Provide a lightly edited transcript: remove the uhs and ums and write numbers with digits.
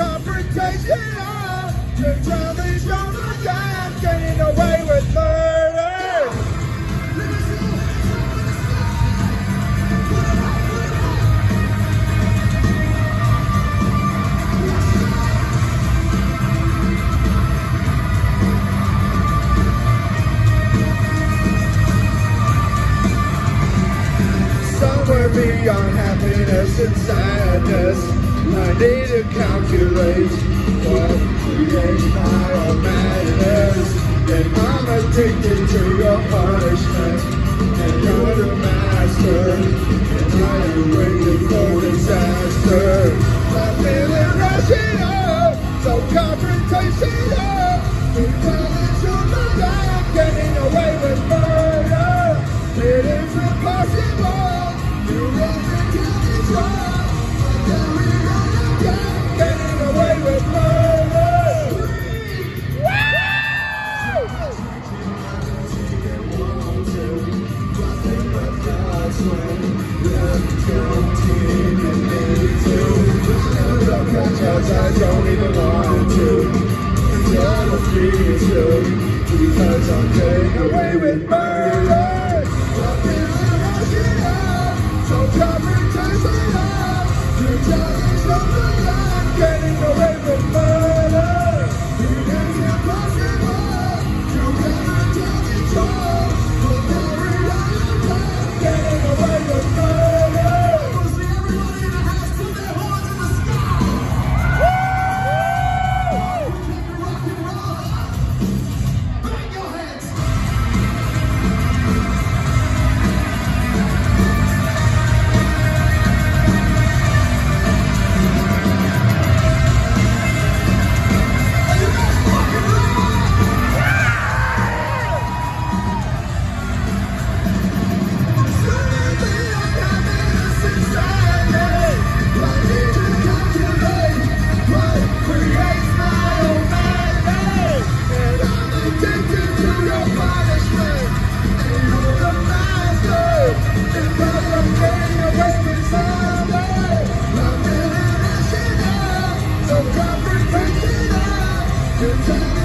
confrontational. Your time is on the line, getting away with murder. Somewhere beyond happiness and sadness, I need to calculate what creates my own madness. And I'm addicted to your punishment, and you're the master, and I am waiting for disaster. I'm feeling rational, so confrontational. You're telling you that I'm getting away with murder. It is impossible. Getting away with murder. I don't even want to. I don't feel you because I'm getting away with murder. So confrontational, your time is on the line, getting away with murder. It is impossible, you cannot take control. But every other time, getting away with murder. We'll see everybody in the house put their horns in the sky. Woo! We're taking rock and roll. Bang your heads. You're